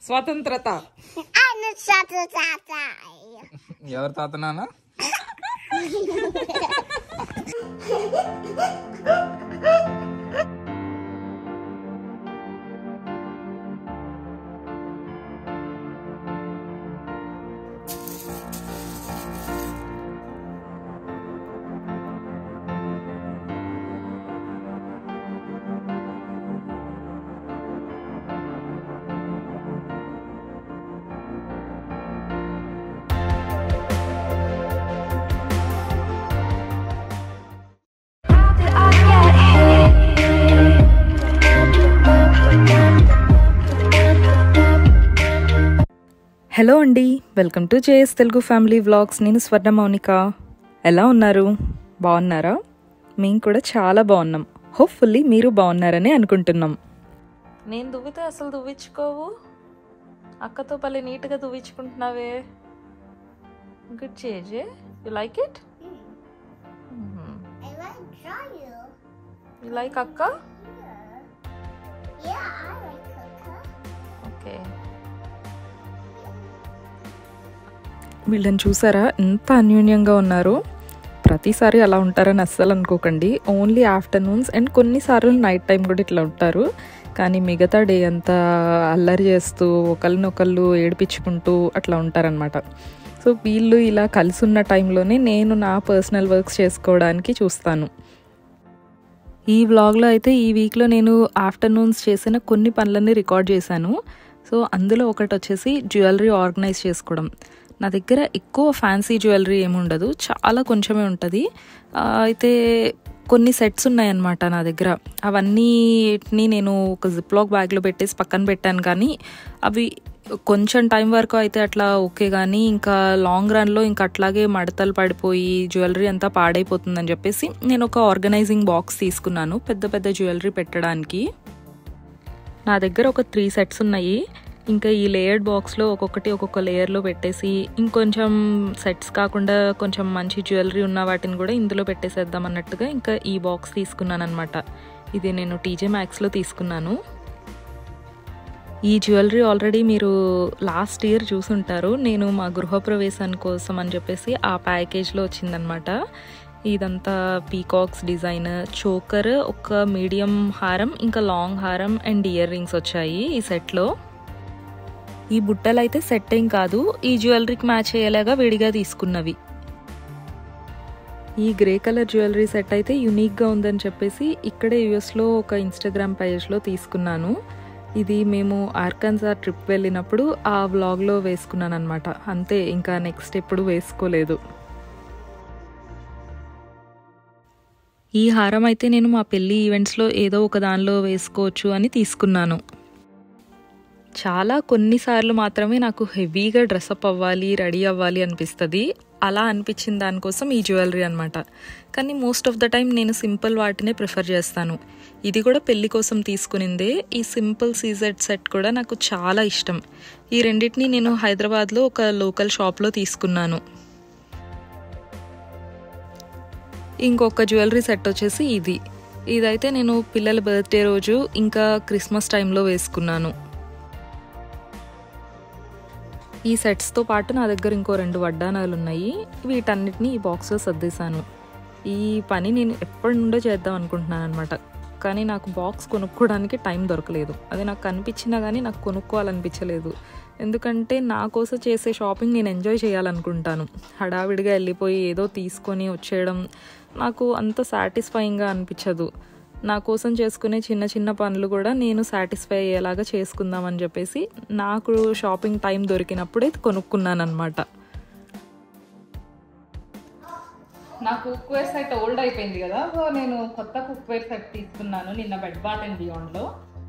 స్వతంత్రత. ఎవరు తాత నాన్న? హలో అండి, welcome to JS Telugu family vlogs. నేను స్వర్ణ మౌనిక. ఎలా ఉన్నారు? బాగున్నారా? మేము కూడా చాలా బాగున్నాం. హోప్ఫుల్లీ మీరు బాగున్నారని అనుకుంటున్నాం. నేను దువ్వితే అసలు దువ్వించుకోవు. అక్కతో పల్లె నీట్గా దువ్వించుకుంటున్నావే. గుడ్ చేజే. You like it? You like అక్క? ఓకే. వీళ్ళని చూసారా ఎంత అన్యోన్యంగా ఉన్నారో. ప్రతిసారి అలా ఉంటారని అస్సలు అనుకోకండి. ఓన్లీ ఆఫ్టర్నూన్స్ అండ్ కొన్నిసార్లు నైట్ టైం కూడా ఇట్లా ఉంటారు. కానీ మిగతా డే అంతా అల్లరి చేస్తూ ఒకళ్ళనొకళ్ళు ఏడిపించుకుంటూ అట్లా ఉంటారనమాట. సో వీళ్ళు ఇలా కలిసి ఉన్న టైంలోనే నేను నా పర్సనల్ వర్క్స్ చేసుకోవడానికి చూస్తాను. ఈ వ్లాగ్లో అయితే ఈ వీక్లో నేను ఆఫ్టర్నూన్స్ చేసిన కొన్ని పనులన్నీ రికార్డ్ చేశాను. సో అందులో ఒకటి వచ్చేసి జ్యువెలరీ ఆర్గనైజ్ చేసుకోవడం. నా దగ్గర ఎక్కువ ఫ్యాన్సీ జ్యువెలరీ ఏమి ఉండదు, చాలా కొంచెమే ఉంటుంది. అయితే కొన్ని సెట్స్ ఉన్నాయన్నమాట నా దగ్గర. అవన్నీటిని నేను ఒక జిప్లాక్ బ్యాగ్లో పెట్టేసి పక్కన పెట్టాను. కానీ అవి కొంచెం టైం వరకు అయితే అట్లా ఓకే, కానీ ఇంకా లాంగ్ రన్లో ఇంకా అట్లాగే మడతలు పడిపోయి జ్యువెలరీ అంతా పాడైపోతుందని చెప్పేసి నేను ఒక ఆర్గనైజింగ్ బాక్స్ తీసుకున్నాను పెద్ద పెద్ద జ్యువెలరీ పెట్టడానికి. నా దగ్గర ఒక 3 సెట్స్ ఉన్నాయి. ఇంకా ఈ లేయర్డ్ బాక్స్లో ఒక్కొక్క లేయర్లో పెట్టేసి ఇంకొంచెం సెట్స్ కాకుండా కొంచెం మంచి జ్యువెలరీ ఉన్న వాటిని కూడా ఇందులో పెట్టేసేద్దాం అన్నట్టుగా ఇంకా ఈ బాక్స్ తీసుకున్నాను అనమాట. ఇది నేను టీజే మ్యాక్స్లో తీసుకున్నాను. ఈ జ్యువెలరీ ఆల్రెడీ మీరు లాస్ట్ ఇయర్ చూసుంటారు. నేను మా గృహప్రవేశం కోసం అని చెప్పేసి ఆ ప్యాకేజ్లో వచ్చిందనమాట. ఇదంతా పీకాక్స్ డిజైన్, చోకర్, ఒక మీడియం హారం, ఇంకా లాంగ్ హారం అండ్ ఇయర్ రింగ్స్ వచ్చాయి ఈ సెట్లో. ఈ బుట్టలు అయితే సెట్ ఏం కాదు, ఈ జ్యువెలరీకి మ్యాచ్ అయ్యేలాగా విడిగా తీసుకున్నవి. ఈ గ్రే కలర్ జ్యువెలరీ సెట్ అయితే యూనిక్గా ఉందని చెప్పేసి ఇక్కడే యూఎస్లో ఒక ఇన్స్టాగ్రామ్ పేజ్లో తీసుకున్నాను. ఇది మేము ఆర్కాన్సా ట్రిప్ వెళ్ళినప్పుడు ఆ వ్లాగ్లో వేసుకున్నాను అనమాట. అంతే, ఇంకా నెక్స్ట్ ఎప్పుడు వేసుకోలేదు. ఈ హారం అయితే నేను మా పెళ్ళి ఈవెంట్స్లో ఏదో ఒక దానిలో వేసుకోవచ్చు అని తీసుకున్నాను. చాలా కొన్నిసార్లు మాత్రమే నాకు హెవీగా డ్రెస్అప్ అవ్వాలి, రెడీ అవ్వాలి అనిపిస్తుంది. అలా అనిపించిన దానికోసం ఈ జ్యువెలరీ అనమాట. కానీ మోస్ట్ ఆఫ్ ద టైం నేను సింపుల్ వాటినే ప్రిఫర్ చేస్తాను. ఇది కూడా పెళ్లి కోసం తీసుకునిందే. ఈ సింపుల్ సీజెడ్ సెట్ కూడా నాకు చాలా ఇష్టం. ఈ రెండింటిని నేను హైదరాబాద్లో ఒక లోకల్ షాప్లో తీసుకున్నాను. ఇంకొక జ్యువెలరీ సెట్ వచ్చేసి ఇదైతే నేను పిల్లల బర్త్డే రోజు ఇంకా క్రిస్మస్ టైంలో వేసుకున్నాను. ఈ సెట్స్తో పాటు నా దగ్గర ఇంకో 2 వడ్డానాలు ఉన్నాయి. వీటన్నిటిని ఈ బాక్స్లో సర్దేశాను. ఈ పని నేను ఎప్పటి నుండో చేద్దాం అనుకుంటున్నాను అనమాట. కానీ నాకు బాక్స్ కొనుక్కోవడానికి టైం దొరకలేదు. అది నాకు కనిపించినా కానీ నాకు కొనుక్కోవాలనిపించలేదు. ఎందుకంటే నా కోసం చేసే షాపింగ్ నేను ఎంజాయ్ చేయాలనుకుంటాను. హడావిడిగా వెళ్ళిపోయి ఏదో తీసుకొని వచ్చేయడం నాకు అంత సాటిస్ఫైయింగ్గా అనిపించదు. నా కోసం చేసుకునే చిన్న చిన్న పనులు కూడా నేను సాటిస్ఫై అయ్యేలాగా చేసుకుందామని చెప్పేసి నాకు షాపింగ్ టైం దొరికినప్పుడే కొనుక్కున్నాను అనమాట. నా కుక్వేర్ సెట్ ఓల్డ్ అయిపోయింది కదా, సో నేను కొత్త కుక్వేర్ సెట్ తీసుకున్నాను నిన్న బెడ్ బాత్ అండ్ బియాండ్లో.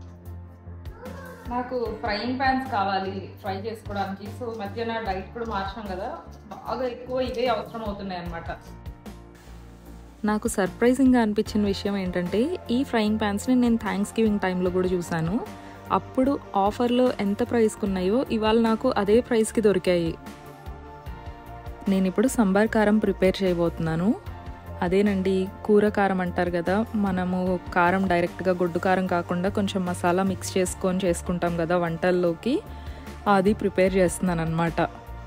నాకు ఫ్రైయింగ్ ప్యాన్స్ కావాలి ఫ్రై చేసుకోవడానికి. సో మధ్యన డైట్ కూడా మార్చాం కదా, బాగా ఎక్కువ ఇవే అవసరం అవుతున్నాయి అన్నమాట. నాకు సర్ప్రైజింగ్గా అనిపించిన విషయం ఏంటంటే ఈ ఫ్రైయింగ్ ప్యాన్స్ని నేను థ్యాంక్స్ గివింగ్ టైంలో కూడా చూశాను. అప్పుడు ఆఫర్లో ఎంత ప్రైస్కి ఉన్నాయో ఇవాళ నాకు అదే ప్రైస్కి దొరికాయి. నేను ఇప్పుడు సంబార్ కారం ప్రిపేర్ చేయబోతున్నాను. అదేనండి, కూర కారం అంటారు కదా, మనము కారం డైరెక్ట్గా గొడ్డు కారం కాకుండా కొంచెం మసాలా మిక్స్ చేసుకొని చేసుకుంటాం కదా వంటల్లోకి. అది ప్రిపేర్ చేస్తున్నాను అనమాట.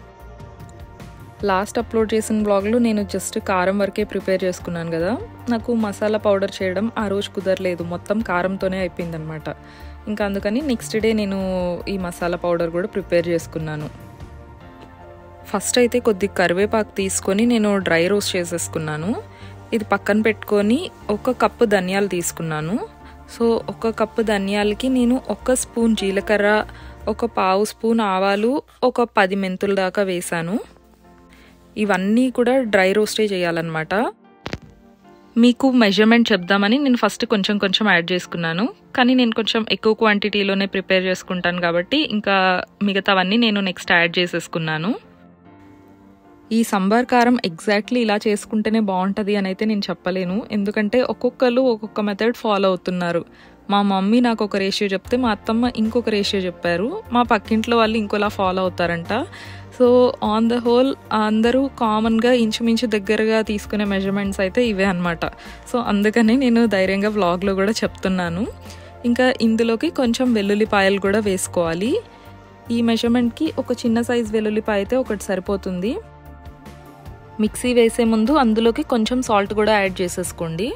లాస్ట్ అప్లోడ్ చేసిన బ్లాగ్లో నేను జస్ట్ కారం వరకే ప్రిపేర్ చేసుకున్నాను కదా, నాకు మసాలా పౌడర్ చేయడం ఆ రోజు కుదరలేదు, మొత్తం కారంతోనే అయిపోయిందనమాట. ఇంకా అందుకని నెక్స్ట్ డే నేను ఈ మసాలా పౌడర్ కూడా ప్రిపేర్ చేసుకున్నాను. ఫస్ట్ అయితే కొద్ది కరివేపాకు తీసుకొని నేను డ్రై రోస్ట్ చేసేసుకున్నాను. ఇది పక్కన పెట్టుకొని 1 కప్పు ధనియాలు తీసుకున్నాను. సో 1 కప్పు ధనియాలకి నేను 1 స్పూన్ జీలకర్ర, 1/2 స్పూన్ ఆవాలు, 10 మెంతుల దాకా వేసాను. ఇవన్నీ కూడా డ్రై రోస్టే చేయాలన్నమాట. మీకు మెజర్మెంట్ చెప్దామని నేను ఫస్ట్ కొంచెం యాడ్ చేసుకున్నాను, కానీ నేను కొంచెం ఎక్కువ క్వాంటిటీలోనే ప్రిపేర్ చేసుకుంటాను కాబట్టి ఇంకా మిగతావన్నీ నేను నెక్స్ట్ యాడ్ చేసేసుకున్నాను. ఈ సంబార్ కారం ఎగ్జాక్ట్లీ ఇలా చేసుకుంటేనే బాగుంటుంది అని అయితే నేను చెప్పలేను, ఎందుకంటే ఒక్కొక్కరు ఒక్కొక్క మెథడ్ ఫాలో అవుతున్నారు. మా మమ్మీ నాకు ఒక రేషియో చెప్తే మా అత్తమ్మ ఇంకొక రేషియో చెప్పారు, మా పక్కింట్లో వాళ్ళు ఇంకోలా ఫాలో అవుతారంట. సో ఆన్ ద హోల్ అందరూ కామన్గా ఇంచుమించు దగ్గరగా తీసుకునే మెజర్మెంట్స్ అయితే ఇవే అనమాట. సో అందుకని నేను ధైర్యంగా వ్లాగ్లో కూడా చెప్తున్నాను. ఇంకా ఇందులోకి కొంచెం వెల్లుల్లిపాయలు కూడా వేసుకోవాలి. ఈ మెజర్మెంట్కి ఒక చిన్న సైజ్ వెల్లుల్లిపాయ అయితే ఒకటి సరిపోతుంది. మిక్సీ వేసే ముందు అందులోకి కొంచెం సాల్ట్ కూడా యాడ్ చేసేసుకోండి.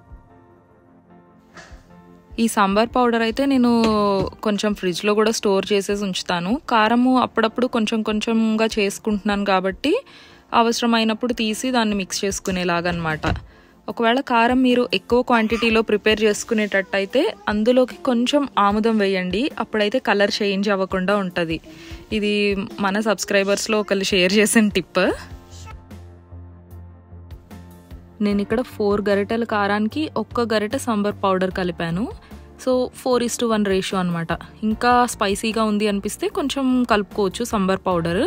ఈ సాంబార్ పౌడర్ అయితే నేను కొంచెం ఫ్రిడ్జ్లో కూడా స్టోర్ చేసేసి ఉంచుతాను. కారము అప్పుడప్పుడు కొంచెంగా చేసుకుంటున్నాను కాబట్టి అవసరమైనప్పుడు తీసి దాన్ని మిక్స్ చేసుకునేలాగనమాట. ఒకవేళ కారం మీరు ఎక్కువ క్వాంటిటీలో ప్రిపేర్ చేసుకునేటట్టయితే అందులోకి కొంచెం ఆముదం వేయండి, అప్పుడైతే కలర్ చేంజ్ అవ్వకుండా ఉంటుంది. ఇది మన సబ్స్క్రైబర్స్లో ఒకళ్ళు షేర్ చేసిన టిప్. నేను ఇక్కడ 4 గరిటెల కారానికి 1 గరిటె సాంబార్ పౌడర్ కలిపాను. సో 4:1 రేషియో అనమాట. ఇంకా స్పైసీగా ఉంది అనిపిస్తే కొంచెం కలుపుకోవచ్చు సాంబార్ పౌడర్.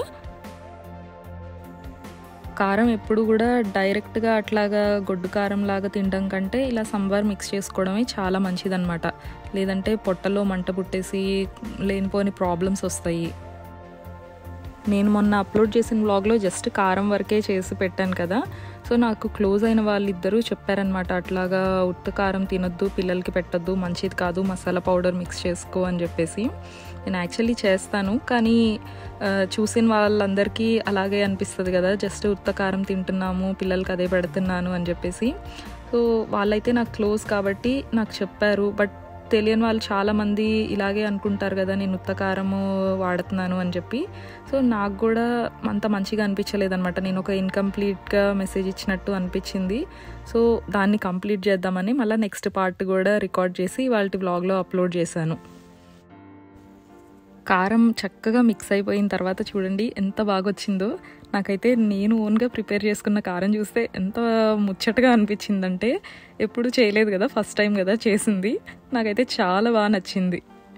కారం ఎప్పుడు కూడా డైరెక్ట్గా అట్లాగా గొడ్డు కారం లాగా తినడం కంటే ఇలా సాంబార్ మిక్స్ చేసుకోవడమే చాలా మంచిదన్నమాట. లేదంటే పొట్టలో మంట పుట్టేసి లేనిపోని ప్రాబ్లమ్స్ వస్తాయి. నేను మొన్న అప్లోడ్ చేసిన వ్లాగ్లో జస్ట్ కారం వరకే చేసి పెట్టాను కదా, సో నాకు క్లోజ్ అయిన వాళ్ళిద్దరూ చెప్పారనమాట, అట్లాగా ఉత్త కారం తినొద్దు, పిల్లలకి పెట్టొద్దు, మంచిది కాదు, మసాలా పౌడర్ మిక్స్ చేసుకో అని చెప్పేసి. నేను యాక్చువల్లీ చేస్తాను, కానీ చూసిన వాళ్ళందరికీ అలాగే అనిపిస్తుంది కదా, జస్ట్ ఉత్త కారం తింటున్నాము, పిల్లలకి అదే పెడుతున్నాను అని చెప్పేసి. సో వాళ్ళైతే నాకు క్లోజ్ కాబట్టి నాకు చెప్పారు. బట్ తెలియని వాళ్ళు చాలామంది ఇలాగే అనుకుంటారు కదా, నేను ఉత్త కారము వాడుతున్నాను అని చెప్పి. సో నాకు కూడా అంత మంచిగా అనిపించలేదు అనమాట. నేను ఒక ఇన్కంప్లీట్గా మెసేజ్ ఇచ్చినట్టు అనిపించింది. సో దాన్ని కంప్లీట్ చేద్దామని మళ్ళీ నెక్స్ట్ పార్ట్ కూడా రికార్డ్ చేసి వాళ్ళ వ్లాగ్లో అప్లోడ్ చేశాను. కారం చక్కగా మిక్స్ అయిపోయిన తర్వాత చూడండి ఎంత బాగా వచ్చిందో. నాకైతే నేను ఓన్గా ప్రిపేర్ చేసుకున్న కారం చూస్తే ఎంత ముచ్చటగా అనిపించిందంటే, ఎప్పుడు చేయలేదు కదా, ఫస్ట్ టైం కదా చేసింది. నాకైతే చాలా బాగా నచ్చింది.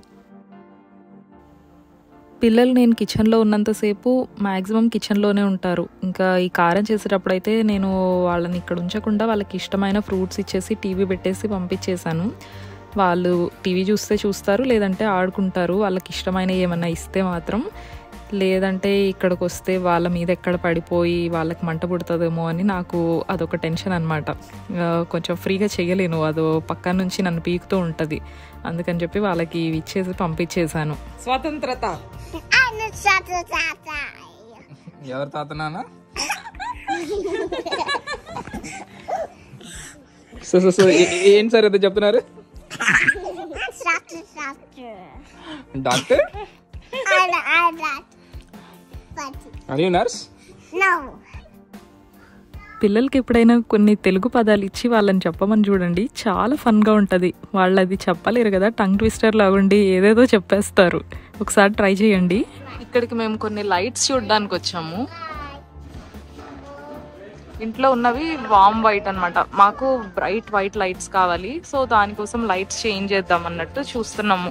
పిల్లలు నేను కిచెన్లో ఉన్నంతసేపు మ్యాక్సిమం కిచెన్లోనే ఉంటారు. ఇంకా ఈ కారం చేసేటప్పుడు అయితే నేను వాళ్ళని ఇక్కడ ఉంచకుండా వాళ్ళకి ఇష్టమైన ఫ్రూట్స్ ఇచ్చేసి టీవీ పెట్టేసి పంపించేశాను. వాళ్ళు టీవీ చూస్తే చూస్తారు, లేదంటే ఆడుకుంటారు వాళ్ళకి ఇష్టమైన ఏమన్నా ఇస్తే మాత్రం. లేదంటే ఇక్కడికి వస్తే వాళ్ళ మీద ఎక్కడ పడిపోయి వాళ్ళకి మంట పుడుతుందేమో అని నాకు అదొక టెన్షన్ అనమాట. కొంచెం ఫ్రీగా చేయలేను, అదో పక్కన నుంచి నన్ను పీకుతూ ఉంటుంది. అందుకని చెప్పి వాళ్ళకి ఇచ్చేసి పంపించేశాను. స్వతంత్రత ఎవరు తాతనా? ఏంటి సార్ అయితే చెప్తున్నారు? Doctor nurse. పిల్లలకి ఎప్పుడైనా కొన్ని తెలుగు పదాలు ఇచ్చి వాళ్ళని చెప్పమని చూడండి, చాలా ఫన్గా ఉంటుంది. వాళ్ళు అది చెప్పలేరు కదా, టంగ్ ట్విస్టర్ లాగుండి ఏదేదో చెప్పేస్తారు. ఒకసారి ట్రై చేయండి. ఇక్కడికి మేము కొన్ని లైట్స్ చూడడానికి వచ్చాము. ఇంట్లో ఉన్నవి వామ్ వైట్ అనమాట, మాకు బ్రైట్ వైట్ లైట్స్ కావాలి. సో దానికోసం లైట్స్ చేంజ్ చేద్దాం అన్నట్టు చూస్తున్నాము.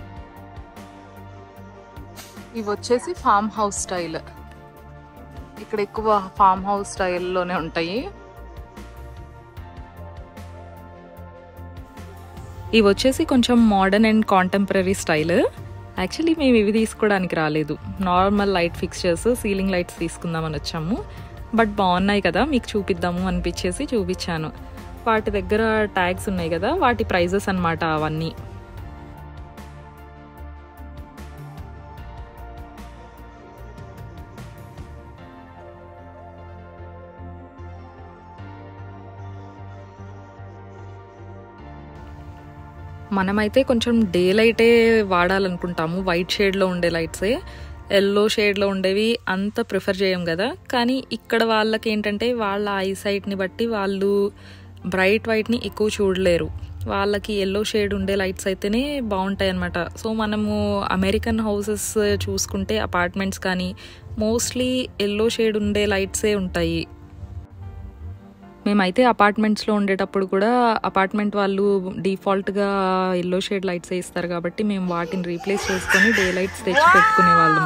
ఇవి వచ్చేసి ఫామ్ హౌస్ స్టైల్. ఇక్కడ ఎక్కువ ఫామ్ హౌస్ స్టైల్లోనే ఉంటాయి. ఇవి వచ్చేసి కొంచెం modern and contemporary style. Actually మేము ఇవి తీసుకోవడానికి రాలేదు, normal light fixtures, ceiling lights తీసుకుందామని వచ్చాము. బట్ బాగున్నాయి కదా, మీకు చూపిద్దాము అనిపించేసి చూపించాను. వాటి దగ్గర ట్యాగ్స్ ఉన్నాయి కదా, వాటి ప్రైజెస్ అన్నమాట అవన్నీ. మనమైతే కొంచెం డే లైటే వాడాలనుకుంటాము, వైట్ షేడ్లో ఉండే లైట్సే. ఎల్లో షేడ్లో ఉండేవి అంత ప్రిఫర్ చేయం కదా. కానీ ఇక్కడ వాళ్ళకి ఏంటంటే వాళ్ళ ఐసైట్ని బట్టి వాళ్ళు బ్రైట్ వైట్ని ఎక్కువ చూడలేరు. వాళ్ళకి ఎల్లో షేడ్ ఉండే లైట్స్ అయితేనే బాగుంటాయి అన్నమాట. సో మనము అమెరికన్ హౌసెస్ చూసుకుంటే అపార్ట్మెంట్స్ కానీ మోస్ట్లీ ఎల్లో షేడ్ ఉండే లైట్సే ఉంటాయి. మేమైతే అపార్ట్మెంట్స్లో ఉండేటప్పుడు కూడా అపార్ట్మెంట్ వాళ్ళు డిఫాల్ట్గా ఎల్లో షేడ్ లైట్స్ ఇస్తారు కాబట్టి మేము వాటిని రీప్లేస్ చేసుకొని డే లైట్స్ తెచ్చి పెట్టుకునే వాళ్ళం.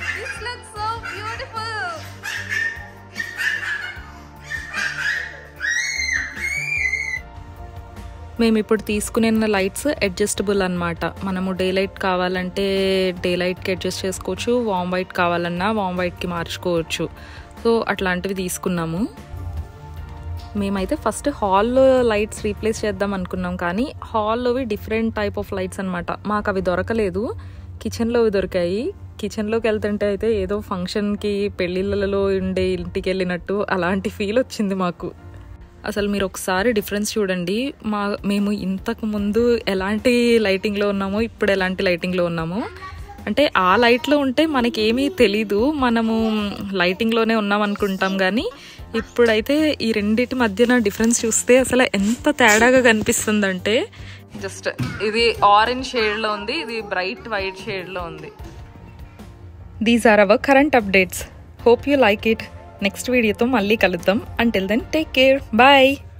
మేము ఇప్పుడు తీసుకునే లైట్స్ అడ్జస్టబుల్ అన్నమాట. మనము డే లైట్ కావాలంటే డే లైట్కి అడ్జస్ట్ చేసుకోవచ్చు, వామ్ వైట్ కావాలన్నా వామ్ వైట్కి మార్చుకోవచ్చు. సో అట్లాంటివి తీసుకున్నాము. మేమైతే ఫస్ట్ హాల్లో లైట్స్ రీప్లేస్ చేద్దాం అనుకున్నాం, కానీ హాల్లోవి డిఫరెంట్ టైప్ ఆఫ్ లైట్స్ అనమాట. మాకు అవి దొరకలేదు, కిచెన్లోవి దొరికాయి. కిచెన్లోకి వెళ్తుంటే అయితే ఏదో ఫంక్షన్కి పెళ్ళిళ్ళలో ఉండే ఇంటికి వెళ్ళినట్టు అలాంటి ఫీల్ వచ్చింది మాకు. అసలు మీరు ఒకసారి డిఫరెన్స్ చూడండి. మేము ఇంతకు ముందు ఎలాంటి లైటింగ్లో ఉన్నామో ఇప్పుడు ఎలాంటి లైటింగ్లో ఉన్నామో. అంటే ఆ లైట్లో ఉంటే మనకేమీ తెలీదు, మనము లైటింగ్లోనే ఉన్నాం అనుకుంటాం. కానీ ఇప్పుడైతే ఈ రెండింటి మధ్యన డిఫరెన్స్ చూస్తే అసలు ఎంత తేడాగా కనిపిస్తుందంటే, జస్ట్ ఇది ఆరెంజ్ షేడ్లో ఉంది, ఇది బ్రైట్ వైట్ షేడ్లో ఉంది. These are our current updates. Hope you like it. Next వీడియోతో మళ్ళీ కలుద్దాం. Until then take care, bye.